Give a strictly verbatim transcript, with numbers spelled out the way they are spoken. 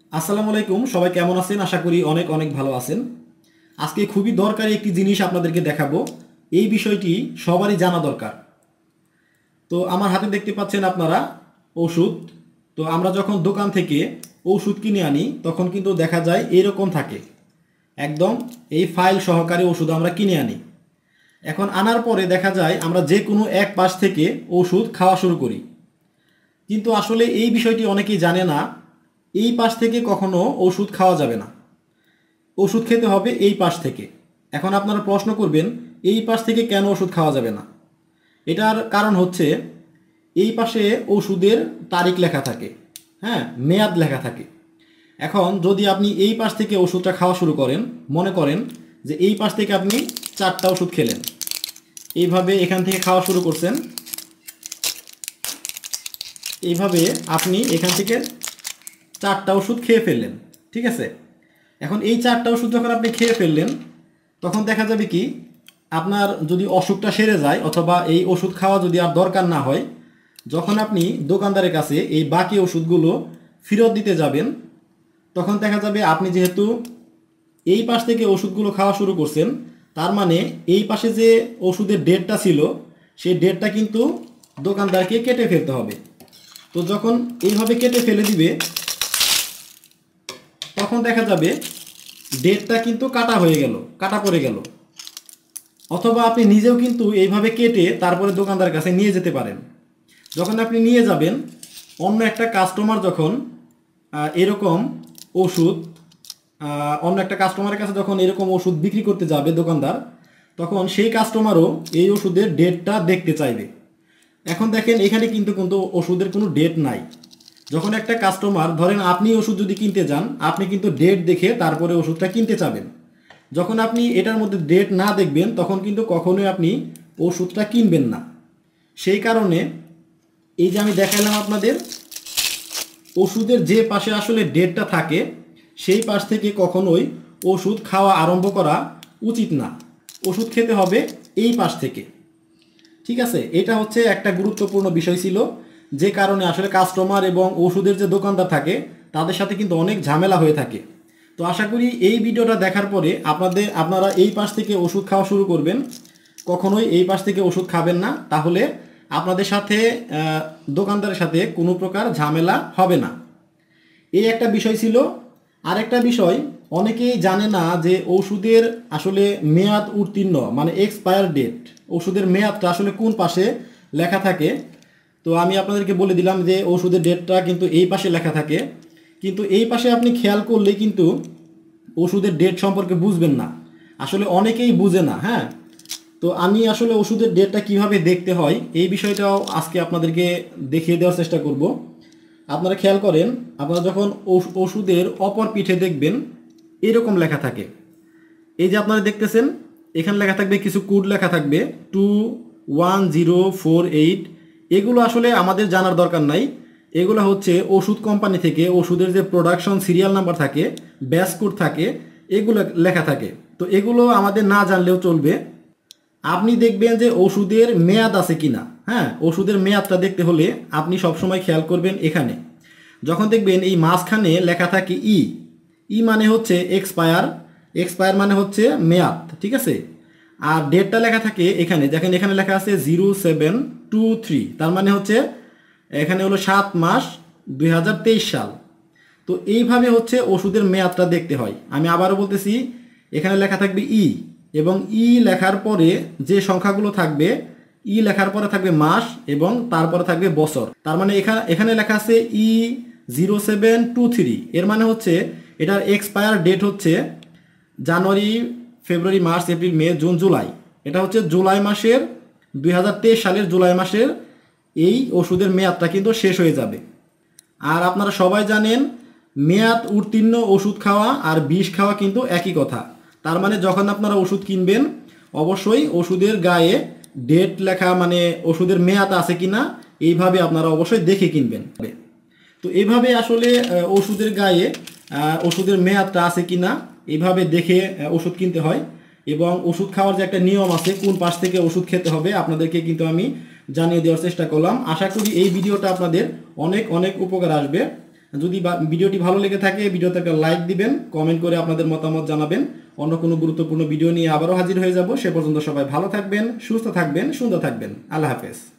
আসসালামু আলাইকুম, সবাই কেমন আছেন? আশা করি অনেক অনেক ভালো আছেন। আজকে খুবই দরকারি একটি জিনিস আপনাদেরকে দেখাবো। এই বিষয়টি সবারই জানা দরকার। তো আমার হাতে দেখতে পাচ্ছেন আপনারা ওষুধ। তো আমরা যখন দোকান থেকে ওষুধ কিনে আনি তখন কিন্তু দেখা যায় এরকম থাকে, একদম এই ফাইল সহকারে ওষুধ আমরা কিনে আনি। এখন আনার পরে দেখা যায় আমরা যে কোনো এক পাশ থেকে ওষুধ খাওয়া শুরু করি, কিন্তু আসলে এই বিষয়টি অনেকেই জানে না। এই পাশ থেকে কখনো ওষুধ খাওয়া যাবে না, ওষুধ খেতে হবে এই পাশ থেকে। এখন আপনারা প্রশ্ন করবেন, এই পাশ থেকে কেন ওষুধ খাওয়া যাবে না? এটার কারণ হচ্ছে এই পাশে ওষুধের তারিখ লেখা থাকে, হ্যাঁ, মেয়াদ লেখা থাকে। এখন যদি আপনি এই পাশ থেকে ওষুধটা খাওয়া শুরু করেন, মনে করেন যে এই পাশ থেকে আপনি চারটা ওষুধ খেলেন, এইভাবে এখান থেকে খাওয়া শুরু করছেন, এইভাবে আপনি এখান থেকে চারটা ওষুধ খেয়ে ফেললেন, ঠিক আছে। এখন এই চারটা ওষুধ যখন আপনি খেয়ে ফেললেন তখন দেখা যাবে কি, আপনার যদি অসুখটা সেরে যায় অথবা এই ওষুধ খাওয়া যদি আর দরকার না হয়, যখন আপনি দোকানদারের কাছে এই বাকি ওষুধগুলো ফেরত দিতে যাবেন তখন দেখা যাবে আপনি যেহেতু এই পাশ থেকে ওষুধগুলো খাওয়া শুরু করছেন, তার মানে এই পাশে যে ওষুধের ডেটটা ছিল সেই ডেটটা কিন্তু দোকানদারকে কেটে ফেলতে হবে। তো যখন এইভাবে কেটে ফেলে দিবে তখন দেখা যাবে ডেটটা কিন্তু কাটা হয়ে গেল, কাটা পড়ে গেল। অথবা আপনি নিজেও কিন্তু এইভাবে কেটে তারপরে দোকানদারের কাছে নিয়ে যেতে পারেন। যখন আপনি নিয়ে যাবেন, অন্য একটা কাস্টমার যখন এরকম ওষুধ অন্য একটা কাস্টমারের কাছে যখন এরকম ওষুধ বিক্রি করতে যাবে দোকানদার, তখন সেই কাস্টমারও এই ওষুধের ডেটটা দেখতে চাইবে। এখন দেখেন এখানে কিন্তু কিন্তু ওষুধের কোনো ডেট নাই। যখন একটা কাস্টমার, ধরেন আপনি ওষুধ যদি কিনতে যান, আপনি কিন্তু ডেট দেখে তারপরে ওষুধটা কিনতে চাবেন। যখন আপনি এটার মধ্যে ডেট না দেখবেন তখন কিন্তু কখনোই আপনি ওষুধটা কিনবেন না। সেই কারণে এই যে আমি দেখালাম আপনাদের, ওষুধের যে পাশে আসলে ডেটটা থাকে সেই পাশ থেকে কখনোই ওষুধ খাওয়া আরম্ভ করা উচিত না। ওষুধ খেতে হবে এই পাশ থেকে, ঠিক আছে। এটা হচ্ছে একটা গুরুত্বপূর্ণ বিষয় ছিল, যে কারণে আসলে কাস্টমার এবং ওষুধের যে দোকানদার থাকে তাদের সাথে কিন্তু অনেক ঝামেলা হয়ে থাকে। তো আশা করি এই ভিডিওটা দেখার পরে আপনাদের আপনারা এই পাশ থেকে ওষুধ খাওয়া শুরু করবেন, কখনোই এই পাশ থেকে ওষুধ খাবেন না। তাহলে আপনাদের সাথে দোকানদারের সাথে কোনো প্রকার ঝামেলা হবে না। এই একটা বিষয় ছিল। আরেকটা বিষয়, অনেকেই জানে না যে ওষুধের আসলে মেয়াদ উত্তীর্ণ মানে এক্সপায়ার ডেট, ওষুধের মেয়াদটা আসলে কোন পাশে লেখা থাকে। তো আমি আপনাদেরকে বলে দিলাম যে ওষুধের ডেটটা কিন্তু এই পাশে লেখা থাকে, কিন্তু এই পাশে আপনি খেয়াল করলে কিন্তু ওষুধের ডেট সম্পর্কে বুঝবেন না, আসলে অনেকেই বুঝে না। হ্যাঁ, তো আমি আসলে ওষুধের ডেটটা কিভাবে দেখতে হয় এই বিষয়টাও আজকে আপনাদেরকে দেখিয়ে দেওয়ার চেষ্টা করব। আপনারা খেয়াল করেন, আপনারা যখন ওষুধের অপর পিঠে দেখবেন এরকম লেখা থাকে, এই যে আপনারা দেখতেছেন এখানে লেখা থাকবে কিছু কোড লেখা থাকবে two one zero four eight. এগুলো আসলে আমাদের জানার দরকার নাই। এগুলো হচ্ছে ওষুধ কোম্পানি থেকে ওষুধের যে প্রোডাকশন সিরিয়াল নাম্বার থাকে, ব্যাচ কোড থাকে, এগুলো লেখা থাকে। তো এগুলো আমাদের না জানলেও চলবে। আপনি দেখবেন যে ওষুধের মেয়াদ আছে কিনা। হ্যাঁ, ওষুধের মেয়াদটা দেখতে হলে আপনি সবসময় খেয়াল করবেন এখানে, যখন দেখবেন এই মাঝখানে লেখা থাকে ই, ই মানে হচ্ছে এক্সপায়ার, এক্সপায়ার মানে হচ্ছে মেয়াদ, ঠিক আছে। আর ডেটটা লেখা থাকে এখানে, দেখেন এখানে লেখা আছে জিরো সেভেন টু থ্রি, তার মানে হচ্ছে এখানে হলো সাত মাস দুই হাজার তেইশ সাল। তো এইভাবে হচ্ছে ওষুধের মেয়াদটা দেখতে হয়। আমি আবারও বলতেছি, এখানে লেখা থাকবে ই, এবং ই লেখার পরে যে সংখ্যাগুলো থাকবে, ই লেখার পরে থাকবে মাস এবং তারপরে থাকবে বছর। তার মানে এখানে এখানে লেখা আছে E zero seven two three, এর মানে হচ্ছে এটার এক্সপায়ার ডেট হচ্ছে January, February, March, April, May, June, July. এটা হচ্ছে জুলাই মাসের দুই হাজার তেইশ সালের জুলাই মাসের এই ওষুধের মেয়াদটা কিন্তু শেষ হয়ে যাবে। আর আপনারা সবাই জানেন মেয়াদ উত্তীর্ণ ওষুধ খাওয়া আর বিষ খাওয়া কিন্তু একই কথা। তার মানে যখন আপনারা ওষুধ কিনবেন অবশ্যই ওষুধের গায়ে ডেট লেখা, মানে ওষুধের মেয়াদ আছে কিনা এইভাবে আপনারা অবশ্যই দেখে কিনবেন। তো এইভাবে আসলে ওষুধের গায়ে ওষুধের মেয়াদটা আছে কিনা এইভাবে দেখে ওষুধ কিনতে হয়। এবং ওষুধ খাওয়ার যে একটা নিয়ম আছে, কোন পাশ থেকে ওষুধ খেতে হবে আপনাদেরকে কিন্তু আমি জানিয়ে দেওয়ার চেষ্টা করলাম। আশা করি এই ভিডিওটা আপনাদের অনেক অনেক উপকার আসবে। যদি ভিডিওটি ভালো লেগে থাকে ভিডিওতে একটা লাইক দিবেন, কমেন্ট করে আপনাদের মতামত জানাবেন। অন্য কোনো গুরুত্বপূর্ণ ভিডিও নিয়ে আবারও হাজির হয়ে যাব। সে পর্যন্ত সবাই ভালো থাকবেন, সুস্থ থাকবেন, সুন্দর থাকবেন। আল্লাহ হাফেজ।